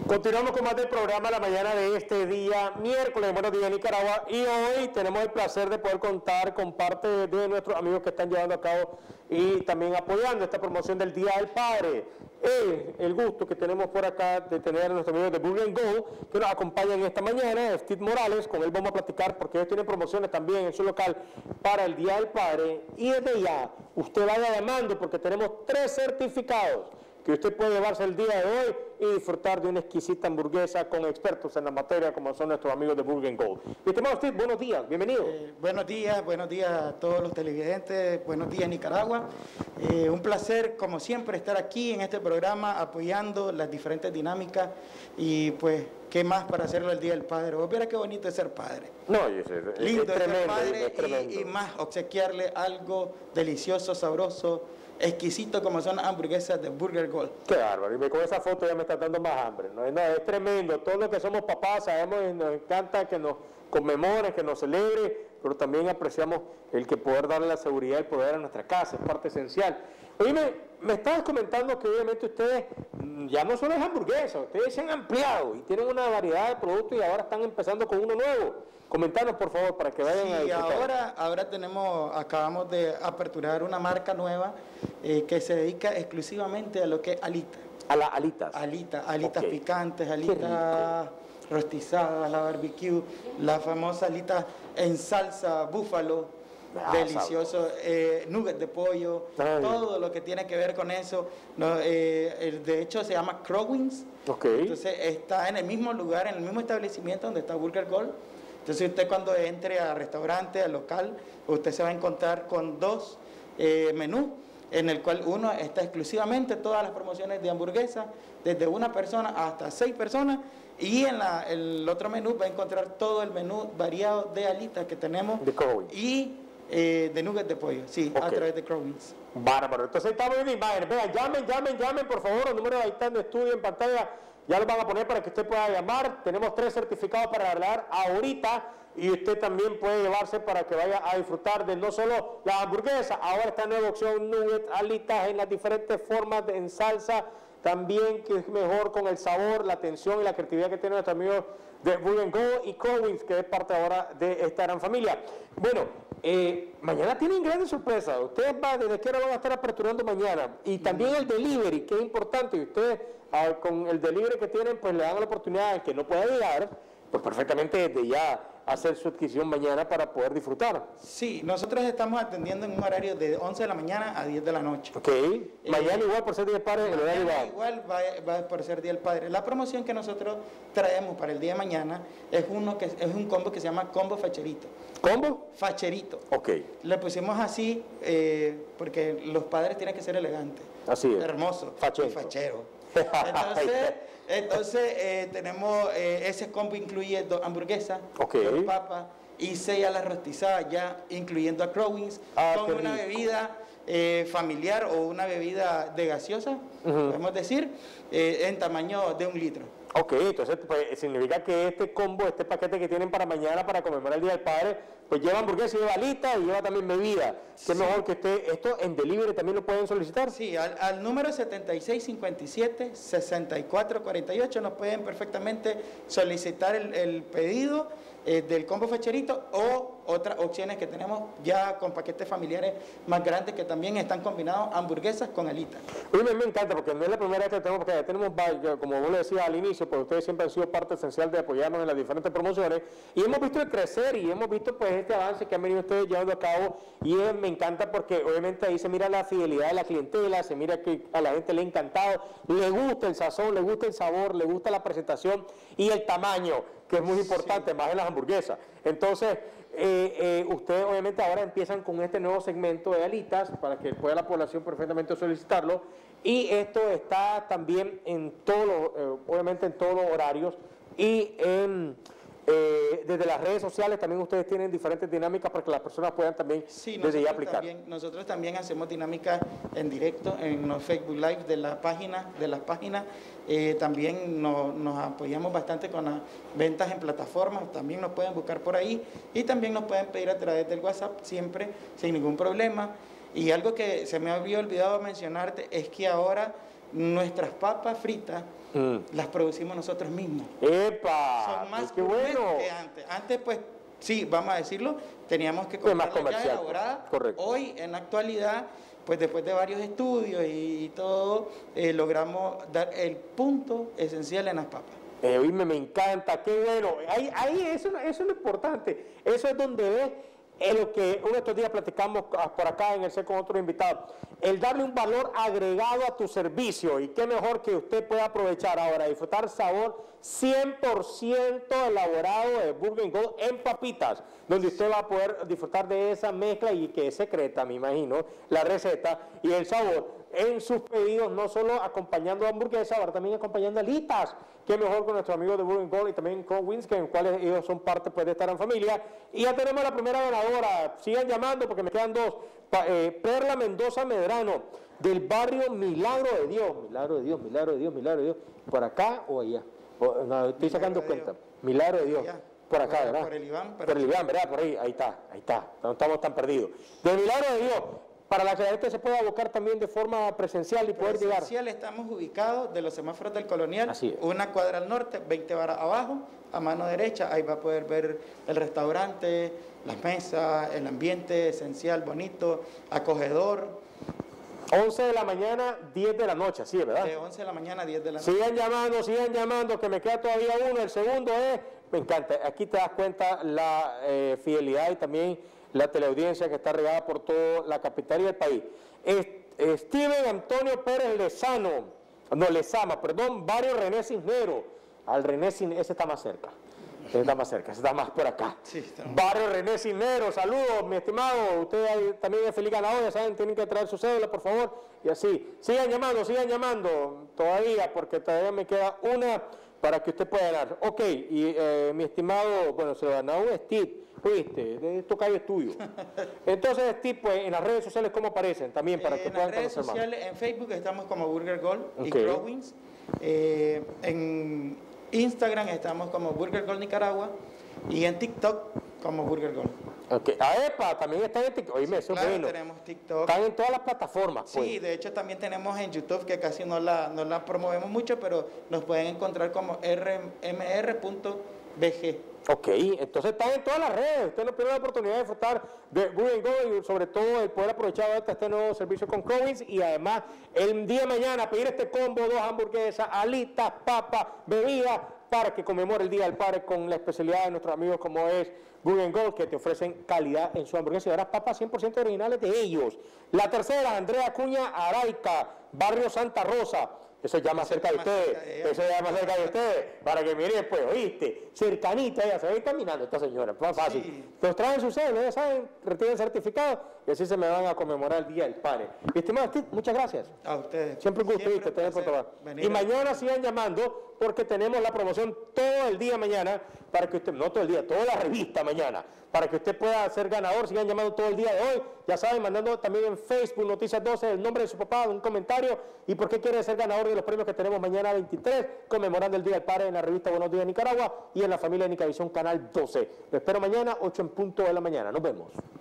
Continuamos con más del programa la mañana de este día, miércoles. Buenos días, Nicaragua. Y hoy tenemos el placer de poder contar con parte de nuestros amigos que están llevando a cabo y también apoyando esta promoción del Día del Padre. El gusto que tenemos por acá de tener a nuestros amigos de Burger Gold que nos acompañan esta mañana, Steve Morales. Con él vamos a platicar porque ellos tienen promociones también en su local para el Día del Padre. Y desde ya, usted vaya llamando porque tenemos 3 certificados que usted puede llevarse el día de hoy y disfrutar de una exquisita hamburguesa con expertos en la materia como son nuestros amigos de Burger Gold. Mi estimado Steve, buenos días, bienvenido. Buenos días a todos los televidentes, buenos días Nicaragua. Un placer, como siempre, estar aquí en este programa apoyando las diferentes dinámicas y pues, ¿qué más para hacerlo el Día del Padre? Vos verás qué bonito es ser padre. No, lindo es tremendo, ser padre es tremendo. Y más obsequiarle algo delicioso, sabroso, exquisito como son las hamburguesas de Burger Gold. Qué bárbaro, y con esa foto ya me está dando más hambre. No, es tremendo, todos los que somos papás sabemos y nos encanta que nos conmemoren, que nos celebre, pero también apreciamos el que poder darle la seguridad y el poder a nuestra casa, es parte esencial. Oye, me estabas comentando que obviamente ustedes ya no solo es hamburguesa, ustedes se han ampliado y tienen una variedad de productos y ahora están empezando con uno nuevo. Comentanos, por favor, para que vayan a disfrutar. Ahora acabamos de aperturar una marca nueva que se dedica exclusivamente a lo que es alita. A las alitas. Alitas picantes, alitas rostizadas, la barbecue, la famosa alita en salsa búfalo, delicioso, nuggets de pollo, todo lo que tiene que ver con eso. No, de hecho se llama Crow Wings. Entonces está en el mismo lugar, en el mismo establecimiento donde está Burger Gold. Entonces usted cuando entre al restaurante, al local, usted se va a encontrar con 2 menús, en el cual uno está exclusivamente todas las promociones de hamburguesa, desde una persona hasta 6 personas, y en el otro menú va a encontrar todo el menú variado de alitas que tenemos y de nuggets de pollo, a través de Crow Wings. Bárbaro, entonces estamos en imagen. Vean, llamen por favor, los números ahí están de estudio en pantalla. Ya los van a poner para que usted pueda llamar. Tenemos 3 certificados para regalar ahorita y usted también puede llevarse para que vaya a disfrutar de no solo la hamburguesa, ahora está nueva opción nuggets, alitas en las diferentes formas en salsa, también que es mejor con el sabor, la atención y la creatividad que tienen nuestros amigos de Burger Gold y Crow Wings, que es parte ahora de esta gran familia. Bueno, mañana tienen grandes sorpresas. Ustedes desde qué hora van a estar aperturando mañana. Y también el delivery, que es importante. Y ustedes, con el delivery que tienen, pues le dan la oportunidad al que no pueda llegar, pues perfectamente desde ya hacer su adquisición mañana para poder disfrutar. Sí, nosotros estamos atendiendo en un horario de 11 de la mañana a 10 de la noche. Mañana igual por ser Día del Padre, el horario igual va por ser Día del Padre. La promoción que nosotros traemos para el día de mañana es un combo que se llama combo facherito. ¿Combo? Facherito. Le pusimos así porque los padres tienen que ser elegantes. Así es. Hermoso. Fachero. Entonces tenemos ese combo, incluye 2 hamburguesas, 2 papas y 6 alas rostizadas ya, incluyendo a Crow Wings, con una bebida familiar o una bebida de gaseosa, podemos decir, en tamaño de 1 litro. Entonces pues, significa que este combo, este paquete que tienen para mañana para conmemorar el Día del Padre, pues lleva hamburguesa, lleva alitas y lleva también bebida. Que es mejor que esto en delivery también lo pueden solicitar. Sí, al número 7657-6448 nos pueden perfectamente solicitar el pedido del combo facherito o otras opciones que tenemos ya con paquetes familiares más grandes que también están combinados hamburguesas con alitas. Me encanta porque no es la primera vez que tenemos, porque ya tenemos, como vos le decías al inicio, pues ustedes siempre han sido parte esencial de apoyarnos en las diferentes promociones y hemos visto el crecer y hemos visto pues este avance que han venido ustedes llevando a cabo y me encanta porque obviamente ahí se mira la fidelidad de la clientela, se mira que a la gente le ha encantado, le gusta el sazón, le gusta el sabor, le gusta la presentación y el tamaño, que es muy importante, más en las hamburguesas. Entonces, ustedes obviamente ahora empiezan con este nuevo segmento de alitas para que pueda la población perfectamente solicitarlo y esto está también en obviamente en todos los horarios y desde las redes sociales también ustedes tienen diferentes dinámicas para que las personas puedan también desde ya aplicar. Nosotros también hacemos dinámicas en directo en los Facebook Live de las páginas. También nos apoyamos bastante con las ventas en plataformas, también nos pueden buscar por ahí y también nos pueden pedir a través del WhatsApp siempre sin ningún problema. Y algo que se me había olvidado mencionarte es que ahora nuestras papas fritas las producimos nosotros mismos. ¡Epa! Son más ¡Qué gourmet bueno! que antes. Antes, pues, sí, vamos a decirlo, teníamos que Pues más comprarla ya comercial, elaborada. correcto. Hoy, en la actualidad, pues después de varios estudios y todo, logramos dar el punto esencial en las papas. Oíme, me encanta, qué bueno. Ahí eso es lo importante. Eso es donde ves lo que uno de estos días platicamos por acá en el set con otros invitados. El darle un valor agregado a tu servicio. Y qué mejor que usted pueda aprovechar ahora, disfrutar sabor 100% elaborado de Burger Gold en papitas, donde usted va a poder disfrutar de esa mezcla y que es secreta, me imagino, la receta y el sabor en sus pedidos, no solo acompañando hamburguesas, ahora también acompañando alitas. Qué mejor con nuestros amigos de Burger Gold y también con Winsky, en cuales ellos son parte pues, de estar en familia. Y ya tenemos la primera ganadora. Sigan llamando porque me quedan dos. Perla Mendoza Medrano, del barrio Milagro de Dios. Milagro de Dios, Milagro de Dios, Milagro de Dios. ¿Por acá o allá? No, estoy sacando cuenta. Milagro de Dios. Por acá, ¿verdad? Por el Iván. Por el Iván, ¿verdad? Por ahí, ahí está. No estamos tan perdidos. Del Milagro de Dios. Para la que la gente se pueda abocar también de forma presencial y poder llegar. Presencial estamos ubicados de los semáforos del Colonial, Así es. una cuadra al norte, 20 varas abajo, a mano derecha, ahí va a poder ver el restaurante, las mesas, el ambiente esencial, bonito, acogedor. 11 de la mañana, 10 de la noche, así es, ¿verdad? De 11 de la mañana a 10 de la noche. Sigan llamando, que me queda todavía uno. El segundo es, me encanta, aquí te das cuenta la fidelidad y también la teleaudiencia que está regada por toda la capital y el país. Steven Antonio Pérez Lezama, barrio René Cisnero. Al René Cisnero, ese está más cerca. Ese está más por acá. Sí, Barrio René Cisnero, saludos, mi estimado. Usted también es feliz ganador, ya saben, tienen que traer su cédula, por favor. Y así, sigan llamando todavía, porque todavía me queda una para que usted pueda ganar. Ok, y mi estimado, bueno, se lo ganó Steve. Oíste, esto cae es tuyo. Entonces, Steve, pues, en las redes sociales, ¿cómo aparecen? También para que puedan conocer. En las redes sociales, en Facebook estamos como Burger Gold y Growings. En Instagram estamos como Burger Gold Nicaragua y en TikTok como Burger Gold. Ok, epa, también están en TikTok. Oíme, eso claro, es bueno. tenemos TikTok. Están en todas las plataformas. Pues. Sí, de hecho también tenemos en YouTube, que casi no la promovemos mucho, pero nos pueden encontrar como rmr.bg. Ok, entonces están en todas las redes. Usted no pierde la oportunidad de disfrutar de Burger Gold y sobre todo el poder aprovechar este nuevo servicio con Crowings y además el día de mañana pedir este combo, 2 hamburguesas, alitas, papas, bebidas para que conmemore el Día del Padre con la especialidad de nuestros amigos como es Burger Gold, que te ofrecen calidad en su hamburguesa y ahora papas 100% originales de ellos. La tercera, Andrea Acuña Araica, barrio Santa Rosa. Eso ya más cerca de ustedes, para que miren, pues, oíste, cercanita, ella se va a ir caminando esta señora, más fácil. Sí. Nos traen su cédula, ya saben, retiren el certificado y así se me van a conmemorar el Día del Padre. Estimado Steve, muchas gracias. A ustedes. Siempre un gusto, ¿viste? Tener por tomar. Y mañana sigan llamando porque tenemos la promoción todo el día mañana, para que usted, no todo el día, toda la revista mañana, para que usted pueda ser ganador. Sigan llamando todo el día de hoy, ya saben, mandando también en Facebook Noticias 12 el nombre de su papá, un comentario y por qué quiere ser ganador de los premios que tenemos mañana 23, conmemorando el Día del Padre en la revista Buenos Días Nicaragua y en la familia de Nicavisión Canal 12. Lo espero mañana, 8 en punto de la mañana. Nos vemos.